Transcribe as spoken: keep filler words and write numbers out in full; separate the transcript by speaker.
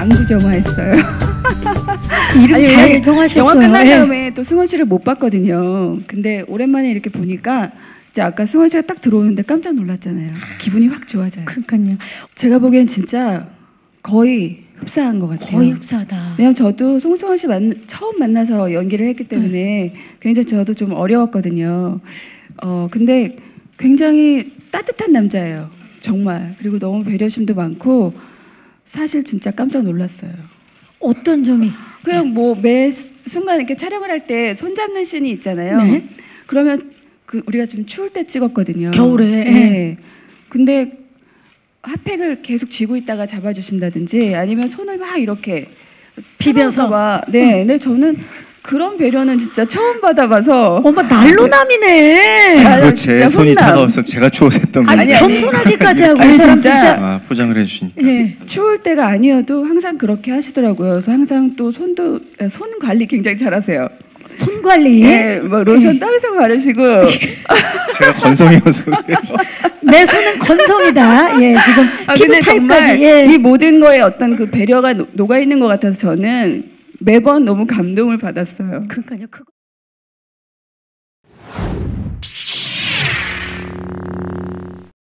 Speaker 1: 방구정화했어요.
Speaker 2: 이름
Speaker 1: 아니,
Speaker 2: 잘 정하셨어요.
Speaker 1: 영화 끝난 다음에 또 승원 씨를 못 봤거든요. 근데 오랜만에 이렇게 보니까 이제 아까 승원 씨가 딱 들어오는데 깜짝 놀랐잖아요. 기분이 확 좋아져요.
Speaker 2: 그러니까요.
Speaker 1: 제가 보기엔 진짜 거의 흡사한 것 같아요.
Speaker 2: 거의 흡사하다.
Speaker 1: 왜냐면 저도 송승헌 씨 만, 처음 만나서 연기를 했기 때문에 음. 굉장히 저도 좀 어려웠거든요. 어 근데 굉장히 따뜻한 남자예요. 정말. 그리고 너무 배려심도 많고 사실 진짜 깜짝 놀랐어요.
Speaker 2: 어떤 점이?
Speaker 1: 그냥 뭐 매 순간 이렇게 촬영을 할 때 손잡는 씬이 있잖아요.
Speaker 2: 네.
Speaker 1: 그러면 그 우리가 좀 추울 때 찍었거든요.
Speaker 2: 겨울에.
Speaker 1: 네. 근데 핫팩을 계속 쥐고 있다가 잡아주신다든지 아니면 손을 막 이렇게
Speaker 2: 비벼서.
Speaker 1: 막. 네. 근데 저는 그런 배려는 진짜 처음 받아봐서.
Speaker 2: 어머 난로남이네.
Speaker 3: 그리고 제 손이 차가워서 제가 추워서 했던 거예요.
Speaker 2: 아니, 겸손하기까지 하고
Speaker 1: 아니,
Speaker 2: 이 사람
Speaker 1: 진짜,
Speaker 2: 진짜
Speaker 3: 아, 포장을 해주시니까.
Speaker 2: 예.
Speaker 1: 추울 때가 아니어도 항상 그렇게 하시더라고요. 그래서 항상 또 손도 손 관리 굉장히 잘하세요.
Speaker 2: 손 관리.
Speaker 1: 네, 뭐 로션 따뜻하게 바르시고.
Speaker 3: 제가 건성이어서 그래요.
Speaker 2: 내 손은 건성이다. 예, 지금
Speaker 1: 아,
Speaker 2: 피부
Speaker 1: 근데
Speaker 2: 타입까지.
Speaker 1: 정말
Speaker 2: 예.
Speaker 1: 이 모든 거에 어떤 그 배려가 노, 녹아 있는 것 같아서 저는 매번 너무 감동을 받았어요.
Speaker 2: 그러니까요. 그거.